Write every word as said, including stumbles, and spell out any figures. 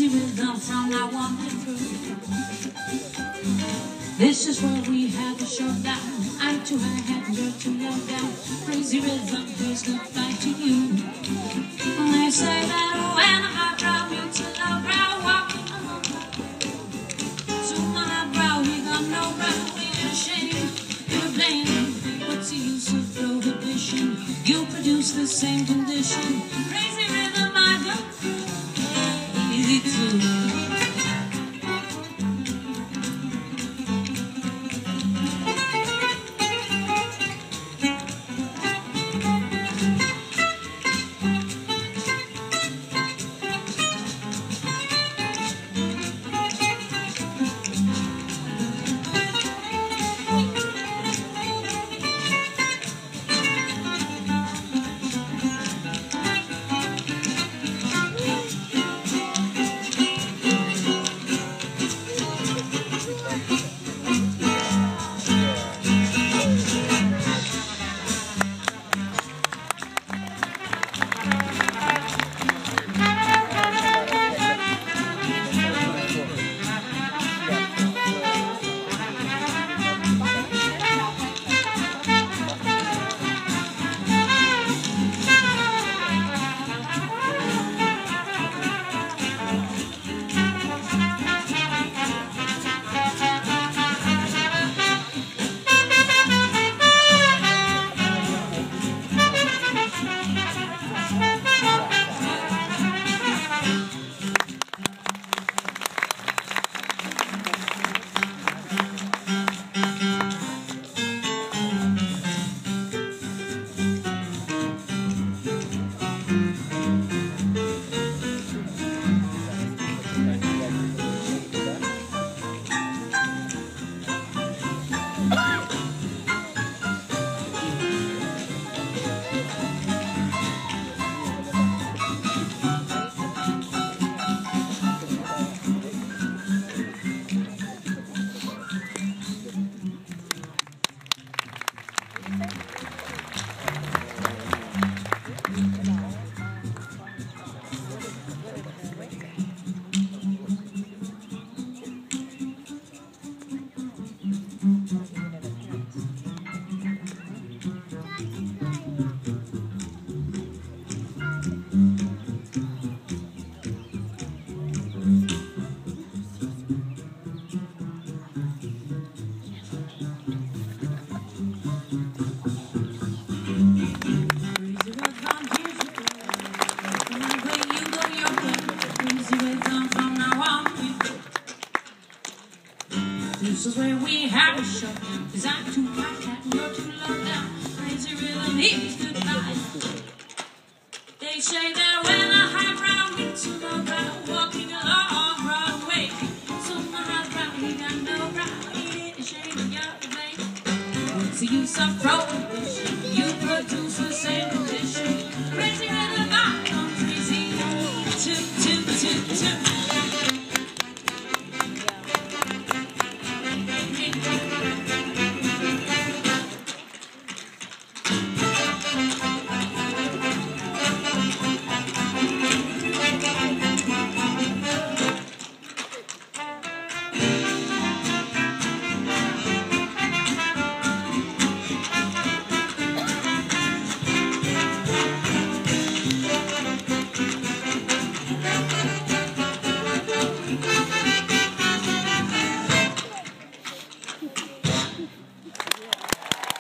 rhythm from now on through. This is where we have a showdown. I'm too high, head, you're too low down. Crazy rhythm, here's goodbye to you. They say that when a high brow meets a low brow, walking along to my high brow, he got no brow. You're ashamed, you're blamed. What's the use of prohibition? You produce the same condition. Crazy rhythm, I go easy too. This is where we have a show. Cause I'm too high and you're too low down. Crazy rhythm needs goodbye. They say that when a high brow meets a low brow, walking along Broadway. So my high brow, he got no brow. He ain't ashamed of your way. What's the use of throwing